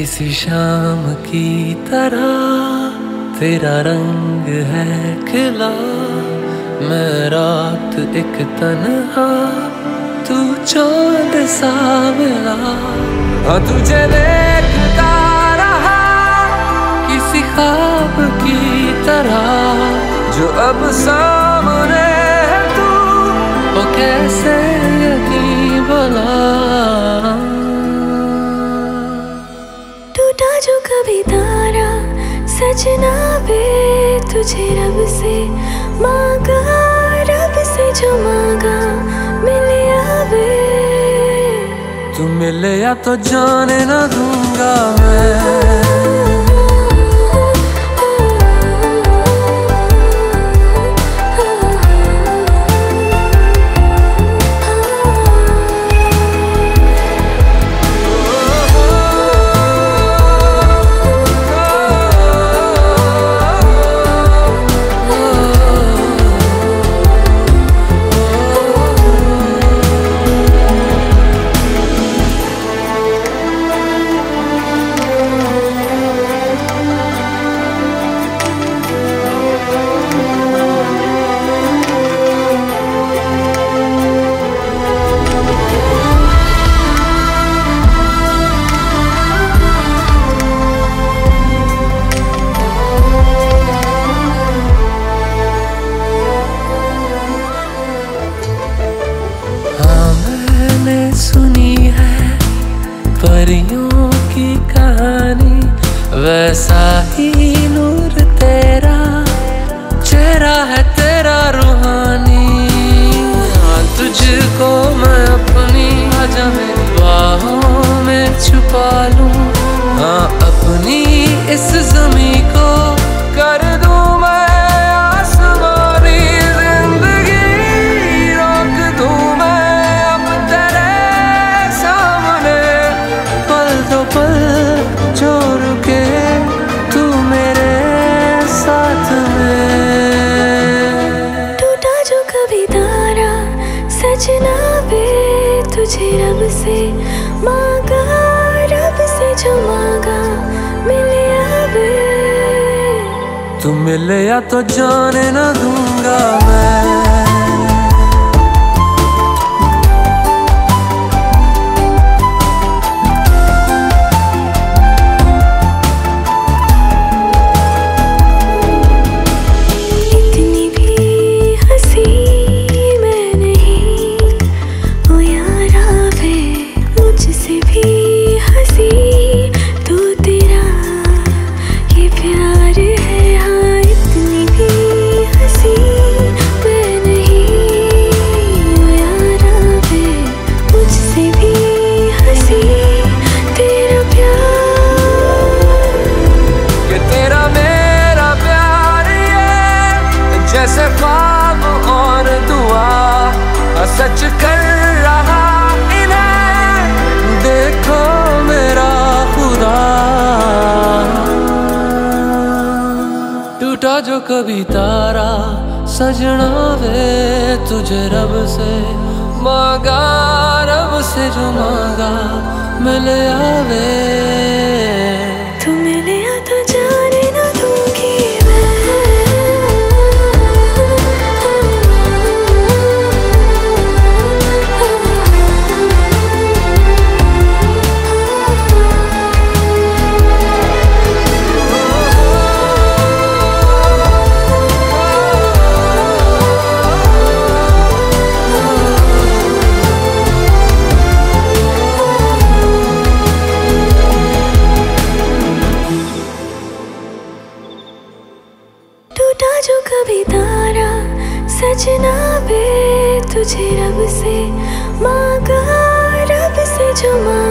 किसी शाम की तरह तेरा रंग है खिला, मैं रात एक तन्हा, तू चांद सा मिला। हाँ तुझे देखता रहा किसी ख्वाब की तरह, जो अब सामने है तू, वो कैसे यकीन भला। टूटा जो कभी तारा सजना वे, तुझे रब से मांगा, रब से जो मांगा मिले आवे। तू मिले या तो जाने ना दूंगा मैं। सुनी है परियों की कहानी, वैसा ही नूर तेरा, चेहरा है तेरा रूहानी। हाँ तुझको मैं अपनी आजा मेरी बाहों में छुपा लूं, हाँ अपनी इस ज़मीं को कर दूं मैं आसमानी। जिंदगी रोक दूं मैं अब तेरे सामने, पल दो पल जो रुके तू मेरे साथ में। टूटा जो कभी तारा सजना वे, तुझे रब से मांगा, रब से जो मांगा मिले आवे। तू मिले या तो जाने ना दूंगा मैं। जैसे ख्वाब और दुआ सच कर रहा इन्हें, देखो मेरा खुदा। टूटा जो कभी तारा सजना वे, तुझे रब से मांगा, रब से जो मांगा मिले आवे। तू मिले या तो जाने ना दूंगी मैं। टूटा जो कभी तारा सजना वे, तुझे रब से मांगा, रब से जो मांगा